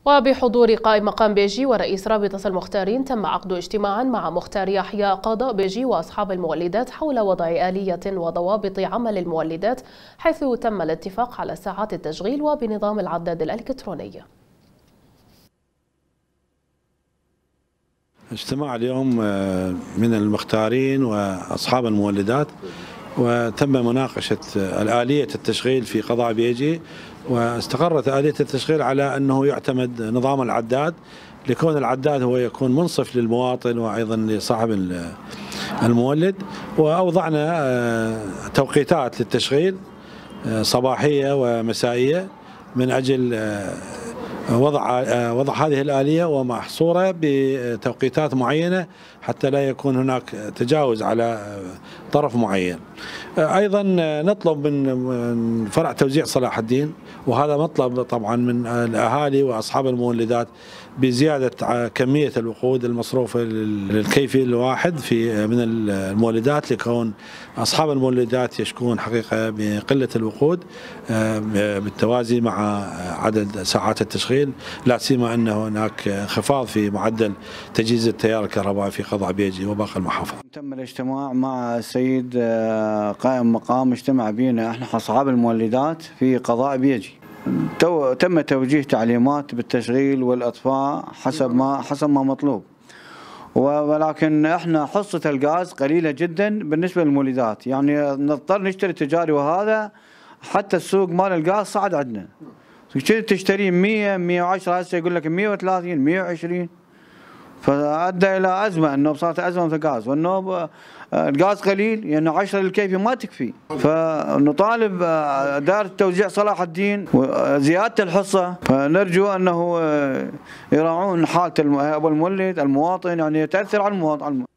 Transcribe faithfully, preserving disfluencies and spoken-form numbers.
وبحضور قائم مقام بيجي ورئيس رابطة المختارين تم عقد اجتماعا مع مختار يحيى قضاء بيجي وأصحاب المولدات حول وضع آلية وضوابط عمل المولدات، حيث تم الاتفاق على ساعات التشغيل وبنظام العداد الإلكتروني. اجتماع اليوم من المختارين وأصحاب المولدات، وتم مناقشة آلية التشغيل في قضاء بيجي، واستقرت آلية التشغيل على أنه يعتمد نظام العداد، لكون العداد هو يكون منصف للمواطن وأيضا لصاحب المولد. وأوضعنا توقيتات للتشغيل صباحية ومسائية من أجل وضع وضع هذه الآلية ومحصورة بتوقيتات معينة حتى لا يكون هناك تجاوز على طرف معين. أيضا نطلب من فرع توزيع صلاح الدين، وهذا مطلب طبعا من الأهالي وأصحاب المولدات، بزيادة كمية الوقود المصروفة للكيفي الواحد في من المولدات، لكون أصحاب المولدات يشكون حقيقة بقلة الوقود بالتوازي مع عدد ساعات التشغيل، لا سيما أن هناك انخفاض في معدل تجهيز التيار الكهربائي في قضاء بيجي وباقي المحافظة. تم الاجتماع مع السيد قائم مقام، اجتمع بينا احنا اصحاب المولدات في قضاء بيجي. تم توجيه تعليمات بالتشغيل والاطفاء حسب ما حسب ما مطلوب، ولكن احنا حصة الغاز قليلة جدا بالنسبة للمولدات، يعني نضطر نشتري تجاري، وهذا حتى السوق مال الغاز صعد عندنا، تشتري مية مية وعشرة، هسه يقول لك مية وثلاثين مية وعشرين، فأدى إلى أزمة، أنه صارت أزمة في الغاز، وأنه الغاز قليل، يعني عشرة للكيفي ما تكفي. فنطالب دائرة توزيع صلاح الدين وزيادة الحصة، فنرجو أنه يراعون حالة أبو المولد المواطن، يعني تأثر على المواطن.